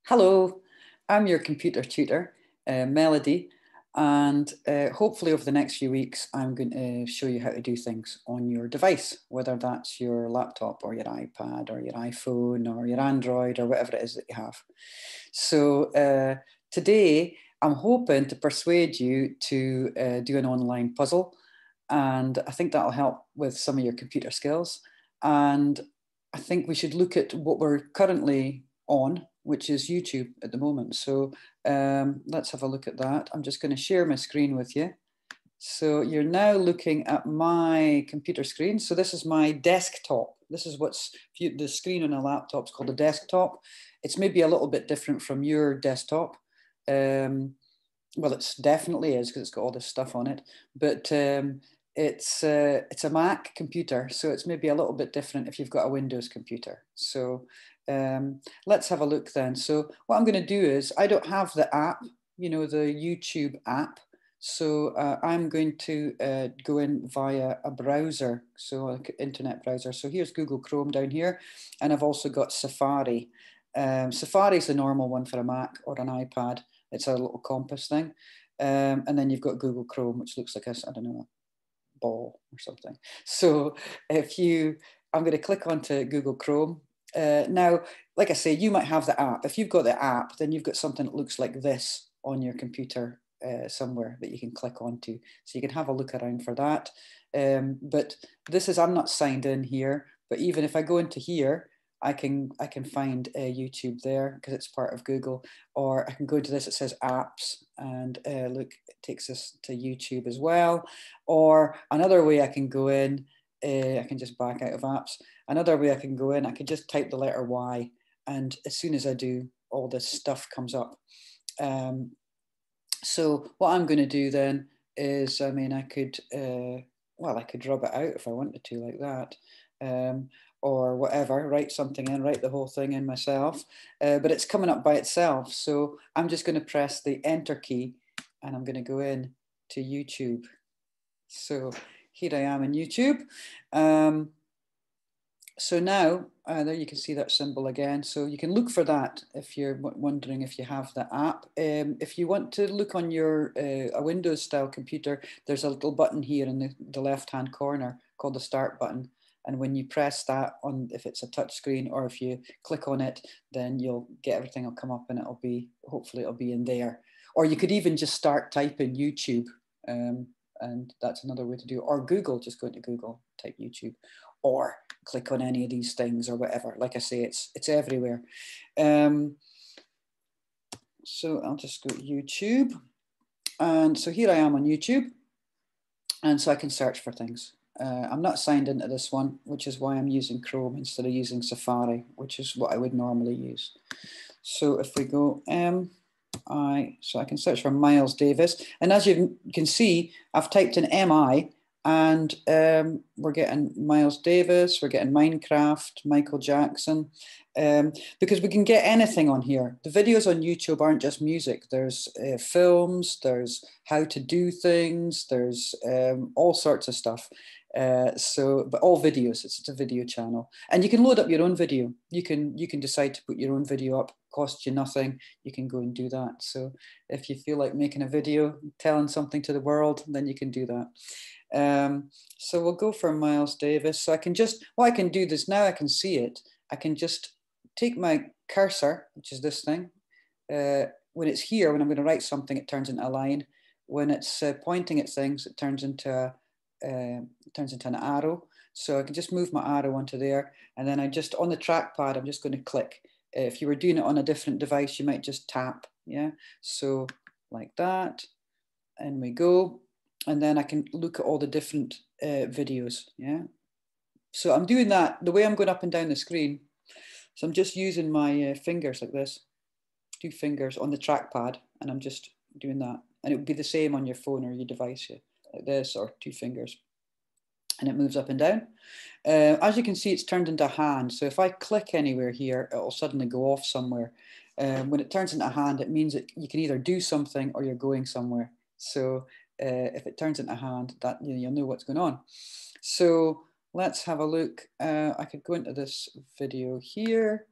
Hello, I'm your computer tutor, Melody, and hopefully over the next few weeks, I'm going to show you how to do things on your device, whether that's your laptop or your iPad or your iPhone or your Android or whatever it is that you have. So today, I'm hoping to persuade you to do an online puzzle, and I think that'll help with some of your computer skills. And I think we should look at what we're currently on, which is YouTube at the moment. So let's have a look at that. I'm just going to share my screen with you. So you're now looking at my computer screen. So this is my desktop. This is what's the screen on a laptop is called a desktop. It's maybe a little bit different from your desktop. Well, it's definitely is because it's got all this stuff on it. But it's a Mac computer, so it's maybe a little bit different if you've got a Windows computer. So let's have a look then. So what I'm going to do is, I don't have the app, the YouTube app. So I'm going to go in via a browser, so an internet browser. So here's Google Chrome down here, and I've also got Safari. Safari is the normal one for a Mac or an iPad. It's a little compass thing. And then you've got Google Chrome, which looks like I don't know, ball or something. So I'm going to click onto Google Chrome. Now, like I say, you might have the app. If you've got the app, then you've got something that looks like this on your computer somewhere that you can click onto. So you can have a look around for that. But I'm not signed in here, but even if I go into here, I can find YouTube there because it's part of Google, or I can go into this, it says apps, and look, it takes us to YouTube as well. Or another way I can go in, I can just back out of apps. Another way I can go in, I can just type the letter Y, and as soon as I do, all this stuff comes up. So what I'm going to do then is, I could rub it out if I wanted to, like that. Or whatever, write something in, write the whole thing in myself, but it's coming up by itself. So I'm just going to press the enter key, and I'm going to go in to YouTube. So here I am in YouTube. So now, there you can see that symbol again. So you can look for that if you're wondering if you have the app. If you want to look on your a Windows style computer, there's a little button here in the left-hand corner called the Start button. And when you press that on, if it's a touch screen or if you click on it, then you'll get everything will come up, and hopefully it'll be in there. Or you could even just start typing YouTube. And that's another way to do it. Or Google, just go into Google, type YouTube, or click on any of these things or whatever. Like I say, it's everywhere. So I'll just go to YouTube. And so here I am on YouTube. And so I can search for things. I'm not signed into this one, which is why I'm using Chrome instead of using Safari, which is what I would normally use. So if we go so I can search for Miles Davis. And as you can see, I've typed in MI, and we're getting Miles Davis, we're getting Minecraft, Michael Jackson, because we can get anything on here. The videos on YouTube aren't just music. There's films, there's how to do things, there's all sorts of stuff. But all videos, it's a video channel, and you can load up your own video. You can decide to put your own video up, cost you nothing. You can go and do that. So if you feel like making a video, telling something to the world, then you can do that. So we'll go for Miles Davis. So what I can do this now, I can see it. I can just take my cursor, which is this thing. When it's here, when I'm going to write something, it turns into a line. When it's pointing at things, it turns into an arrow. So I can just move my arrow onto there, and then on the trackpad, I'm just going to click. If you were doing it on a different device, you might just tap, yeah? So like that, and we go, and then I can look at all the different videos, yeah? So I'm doing that, the way I'm going up and down the screen. So I'm just using my fingers like this, 2 fingers on the trackpad, and I'm just doing that. And it would be the same on your phone or your device, yeah? Like this, or 2 fingers, and it moves up and down. As you can see, it's turned into a hand. So if I click anywhere here, it'll suddenly go off somewhere. When it turns into a hand, it means that you can either do something or you're going somewhere. So if it turns into a hand, that you'll know what's going on. So let's have a look. I could go into this video here.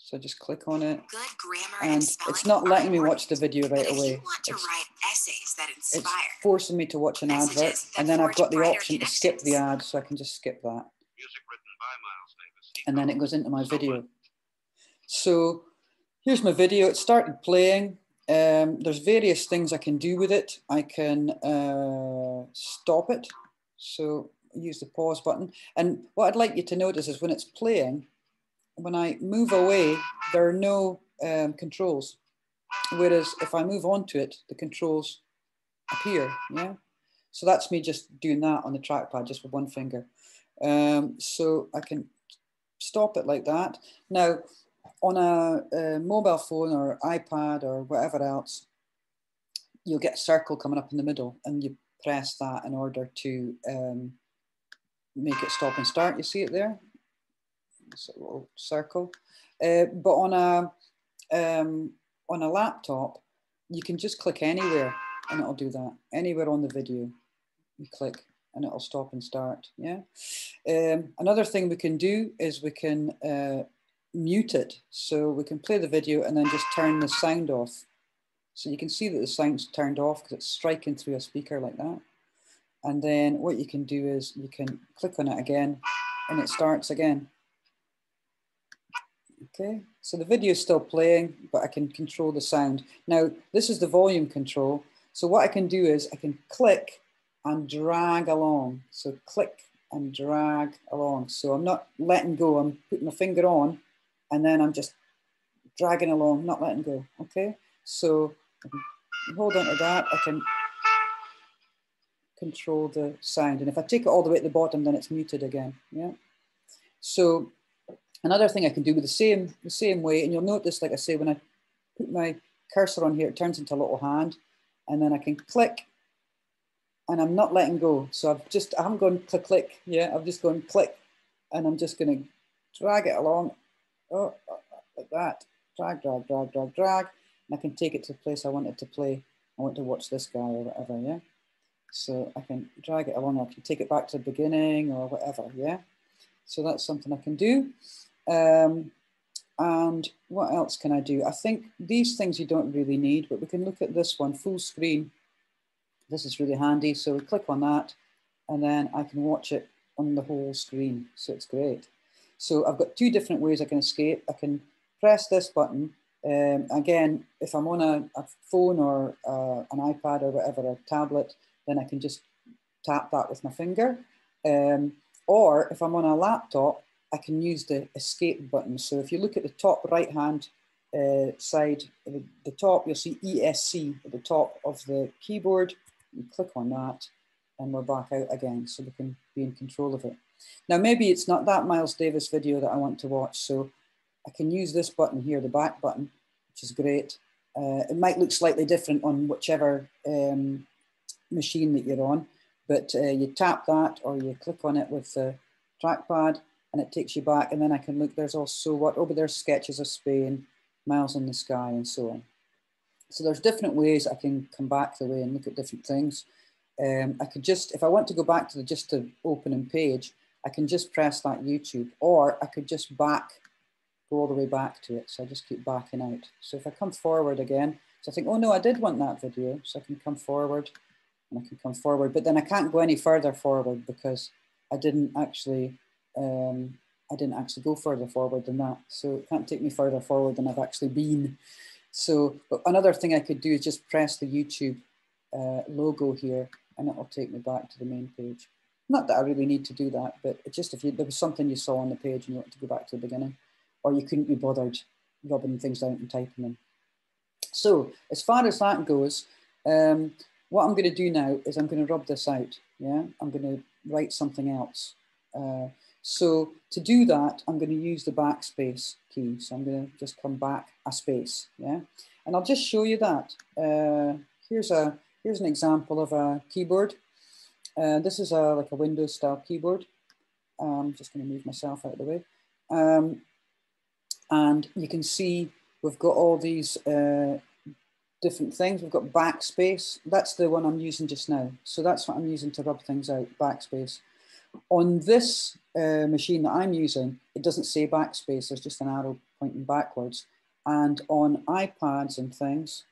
So just click on it. Good grammar and it's not letting me watch the video right away. If you want to write essays that inspire, it's forcing me to watch an advert, and then I've got the option to skip the ad, so I can just skip that. Music written by Miles Davis. And then it goes into my video. So here's my video. It started playing. There's various things I can do with it. I can stop it. So use the pause button. And what I'd like you to notice is when it's playing, when I move away, there are no controls. Whereas if I move on to it, the controls appear, yeah? So that's me just doing that on the trackpad, just with one finger. So I can stop it like that. Now, on a mobile phone or iPad or whatever else, you'll get a circle coming up in the middle, and you press that in order to make it stop and start. You see it there? It's a little circle. But on a laptop, you can just click anywhere and it'll do that. Anywhere on the video, you click and it'll stop and start, yeah? Another thing we can do is we can mute it. So we can play the video and then just turn the sound off. So you can see that the sound's turned off because it's striking through a speaker like that. And then what you can do is you can click on it again and it starts again. Okay, so the video is still playing, but I can control the sound. Now, this is the volume control. So what I can do is I can click and drag along. So click and drag along. So I'm not letting go, I'm putting my finger on and then I'm just dragging along, not letting go, okay? So I can hold on to that, I can control the sound. And if I take it all the way at the bottom, then it's muted again, yeah? So another thing I can do with the same way, and you'll notice, like I say, when I put my cursor on here, it turns into a little hand, and then I can click, and I'm not letting go. So I haven't gone click, click, yeah, I've just gone click, and I'm just gonna drag it along, like that, drag, drag, drag, drag, drag, and I can take it to the place I want it to play. I want to watch this guy or whatever, yeah? So I can drag it along, I can take it back to the beginning or whatever, yeah? So that's something I can do. And what else can I do? I think these things you don't really need, but we can look at this one, full screen. This is really handy. So we click on that and then I can watch it on the whole screen. So it's great. So I've got two different ways I can escape. I can press this button. Again, if I'm on a phone or an iPad or whatever, a tablet, then I can just tap that with my finger. Or if I'm on a laptop, I can use the escape button. So if you look at the top right-hand side, the top, you'll see ESC at the top of the keyboard. You click on that and we're back out again, so we can be in control of it. Now, maybe it's not that Miles Davis video that I want to watch, so I can use this button here, the back button, which is great. It might look slightly different on whichever machine that you're on, but you tap that or you click on it with the trackpad and it takes you back, and then I can look, there's also but there's sketches of Spain, miles in the sky, and so on. So there's different ways I can come back the way and look at different things. I could just, if I want to go back to just the opening page, I can just press that YouTube, or I could just go all the way back to it. So I just keep backing out. So if I come forward again, so I think, oh no, I did want that video. So I can come forward and I can come forward, but then I can't go any further forward because I didn't actually go further forward than that. So it can't take me further forward than I've actually been. So but another thing I could do is just press the YouTube logo here and it will take me back to the main page. Not that I really need to do that, but it's just if there was something you saw on the page and you want to go back to the beginning, or you couldn't be bothered rubbing things out and typing them. So as far as that goes, what I'm going to do now is I'm going to rub this out. Yeah, I'm going to write something else. So to do that, I'm going to use the backspace key. So I'm going to just come back a space. Yeah, and I'll just show you that. Here's an example of a keyboard. This is like a Windows style keyboard. I'm just going to move myself out of the way. And you can see we've got all these different things. We've got backspace. That's the one I'm using just now. So that's what I'm using to rub things out, backspace. On this machine that I'm using, it doesn't say backspace. There's just an arrow pointing backwards. And on iPads and things,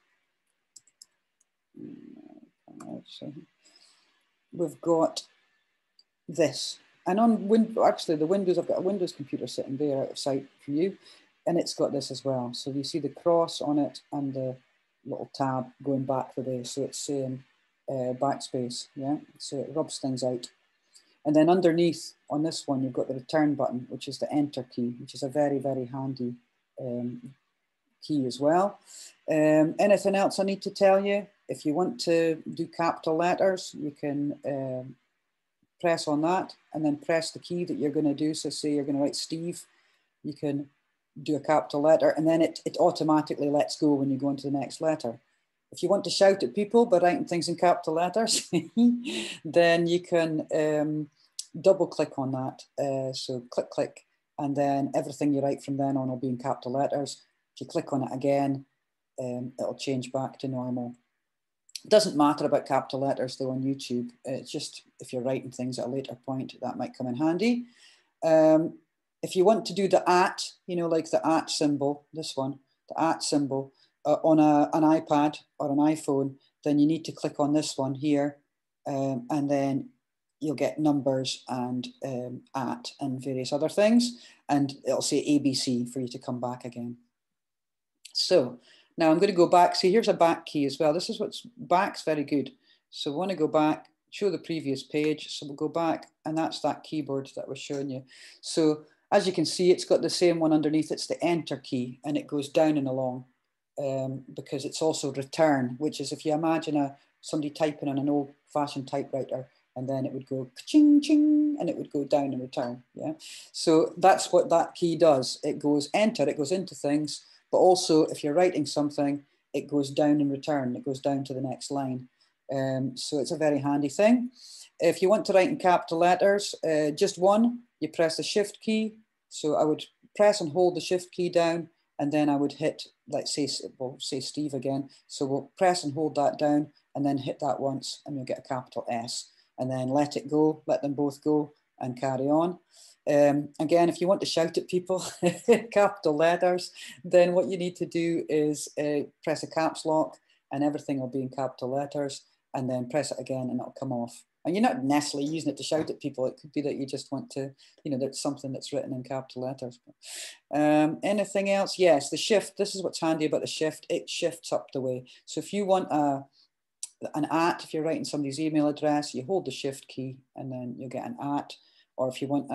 we've got this. And on actually the Windows, I've got a Windows computer sitting there out of sight from you, and it's got this as well. So you see the cross on it and the little tab going back the way. So it's saying backspace, yeah? So it rubs things out. And then underneath on this one, you've got the return button, which is the enter key, which is a very, very handy key as well. Anything else I need to tell you? If you want to do capital letters, you can press on that and then press the key that you're going to do. So say you're going to write Steve, you can do a capital letter, and then it automatically lets go when you go into the next letter. If you want to shout at people by writing things in capital letters, then you can double click on that. So click, click, and then everything you write from then on will be in capital letters. If you click on it again, it'll change back to normal. It doesn't matter about capital letters though on YouTube. It's just if you're writing things at a later point, that might come in handy. If you want to do the at, you know, like the at symbol, this one, the at symbol on an iPad or an iPhone, then you need to click on this one here, and then you'll get numbers and at and various other things, and it'll say ABC for you to come back again. So now I'm going to go back. See, here's a back key as well. This is what's back's very good. So we want to go back, show the previous page. So we'll go back, and that's that keyboard that was showing you. So as you can see, it's got the same one underneath. It's the enter key, and it goes down and along because it's also return, which is if you imagine somebody typing on an old-fashioned typewriter, and then it would go ching ching, and it would go down and return. Yeah. So that's what that key does. It goes enter. It goes into things. But also, if you're writing something, it goes down and return. It goes down to the next line. So it's a very handy thing. If you want to write in capital letters, just one, you press the shift key. So I would press and hold the shift key down, and then I would hit, let's say, we'll say Steve again. So we'll press and hold that down, and then hit that once, and you'll get a capital S. And then let it go, let them both go, and carry on. Again, if you want to shout at people, capital letters, then what you need to do is press a caps lock, and everything will be in capital letters, and then press it again and it'll come off. And you're not necessarily using it to shout at people. It could be that you just want to, you know, that's something that's written in capital letters. Anything else? Yes, the shift. This is what's handy about the shift. It shifts up the way. So if you want an at, if you're writing somebody's email address, you hold the shift key and then you'll get an at. Or if you want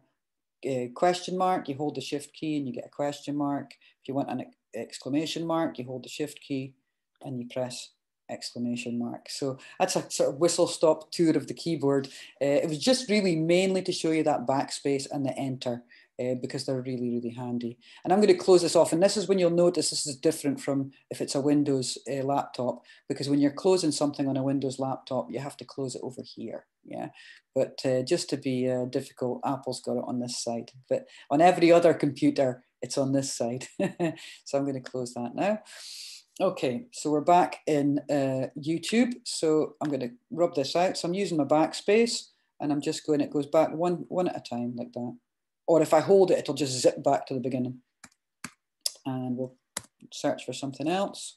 a question mark, you hold the shift key and you get a question mark. If you want an exclamation mark, you hold the shift key and you press exclamation mark. So that's a sort of whistle stop tour of the keyboard. It was just really mainly to show you that backspace and the enter because they're really, really handy. And I'm going to close this off. And this is when you'll notice this is different from if it's a Windows laptop, because when you're closing something on a Windows laptop, you have to close it over here. Yeah. But just to be difficult, Apple's got it on this side. But on every other computer, it's on this side. So I'm going to close that now. Okay, so we're back in YouTube. So I'm going to rub this out. So I'm using my backspace and I'm just going, it goes back one at a time like that. Or if I hold it, it'll just zip back to the beginning. And we'll search for something else.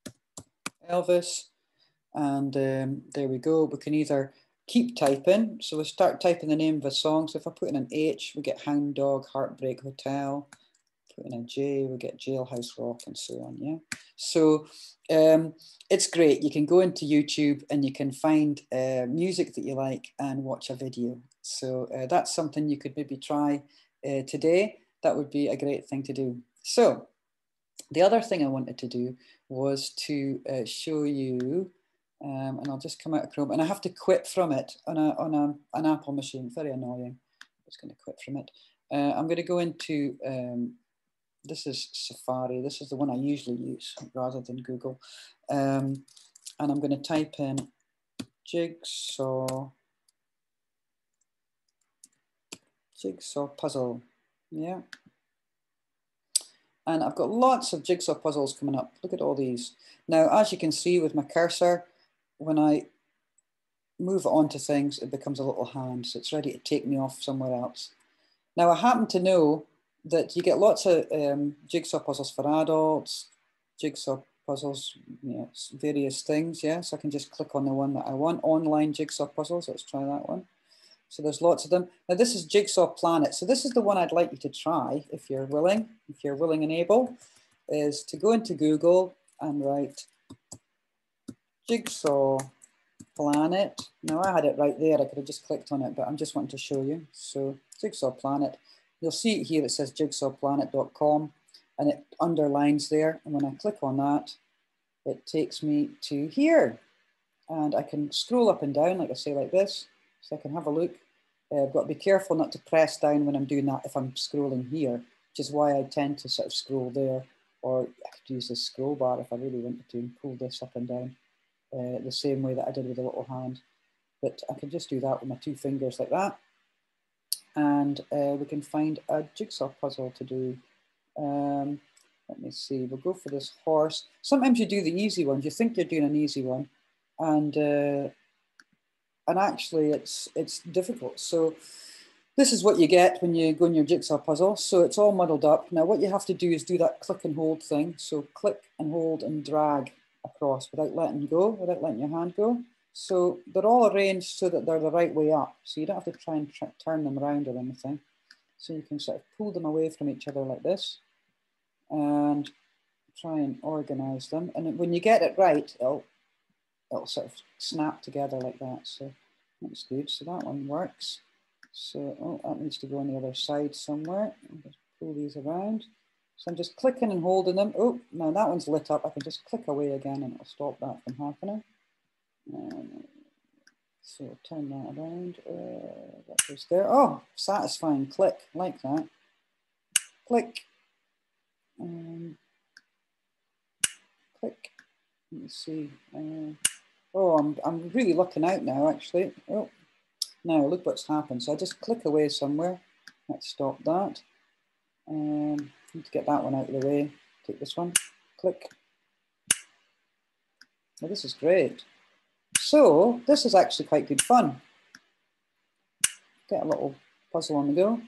Elvis. And there we go. We can either keep typing. So we'll start typing the name of a song. So if I put in an H, we get Hound Dog, Heartbreak Hotel. Put in a J, we get Jailhouse Rock and so on, yeah? So it's great. You can go into YouTube and you can find music that you like and watch a video. So that's something you could maybe try today. That would be a great thing to do. So the other thing I wanted to do was to show you, and I'll just come out of Chrome, and I have to quit from it on an Apple machine. Very annoying. I'm just going to quit from it. I'm going to go into this is Safari. This is the one I usually use rather than Google. And I'm going to type in jigsaw puzzle. Yeah. And I've got lots of jigsaw puzzles coming up. Look at all these. Now, as you can see with my cursor, when I move it onto things, it becomes a little hand. So it's ready to take me off somewhere else. Now, I happen to know that you get lots of jigsaw puzzles for adults, jigsaw puzzles, you know, various things. Yeah, so I can just click on the one that I want. Online jigsaw puzzles. Let's try that one. So there's lots of them. Now this is Jigsaw Planet. So this is the one I'd like you to try if you're willing and able, is to go into Google and write Jigsaw Planet. Now I had it right there. I could have just clicked on it, but I'm just wanting to show you. So Jigsaw Planet. You'll see it here. It says jigsawplanet.com and it underlines there. And when I click on that, it takes me to here. And I can scroll up and down, like I say, like this. So I can have a look. I've got to be careful not to press down when I'm doing that if I'm scrolling here, which is why I tend to sort of scroll there. Or I could use this scroll bar if I really wanted to and pull this up and down the same way that I did with the little hand. But I can just do that with my 2 fingers like that. And we can find a jigsaw puzzle to do. Let me see, we'll go for this horse. Sometimes you do the easy ones. You think you're doing an easy one. And actually it's difficult. So this is what you get when you go in your jigsaw puzzle. So it's all muddled up. Now what you have to do is do that click and hold thing. So click and hold and drag across without letting go, without letting your hand go. So they're all arranged so that they're the right way up. So you don't have to try and turn them around or anything. So you can sort of pull them away from each other like this and try and organize them. And when you get it right, it'll sort of snap together like that. So that's good. So that one works. So that needs to go on the other side somewhere. I'll just pull these around. So I'm just clicking and holding them. Oh, now that one's lit up. I can just click away again and it'll stop that from happening. So turn that around. That goes there. Oh, satisfying click, like that. Click. Click. Let me see. Oh, I'm really looking out now, actually. Oh, now look what's happened. So I just click away somewhere. Let's stop that. Need to get that one out of the way. Take this one. Click. Well, this is great. So this is actually quite good fun. Get a little puzzle on the go.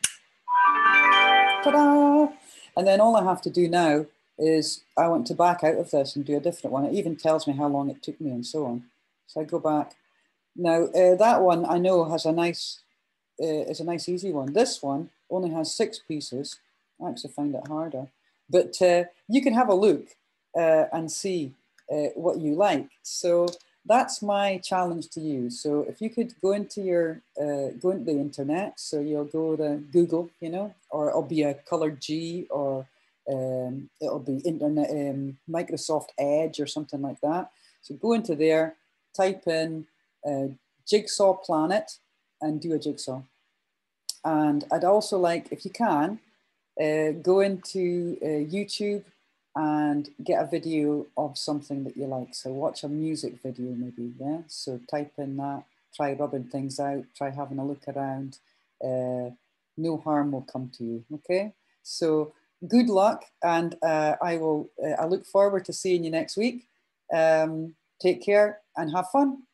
Ta-da! And then all I have to do now is I want to back out of this and do a different one. It even tells me how long it took me and so on. So I go back. Now that one I know has a nice, is a nice easy one. This one only has 6 pieces. I actually find it harder. But you can have a look and see what you like. So that's my challenge to you. So if you could go into your, go into the internet, so you'll go to Google, you know, or it'll be a colored G, or it'll be internet, Microsoft Edge or something like that. So go into there, type in Jigsaw Planet and do a jigsaw. And I'd also like, if you can, go into YouTube and get a video of something that you like. So watch a music video maybe, yeah? So type in that, try rubbing things out, try having a look around. No harm will come to you, okay? So good luck, and I look forward to seeing you next week. Take care and have fun.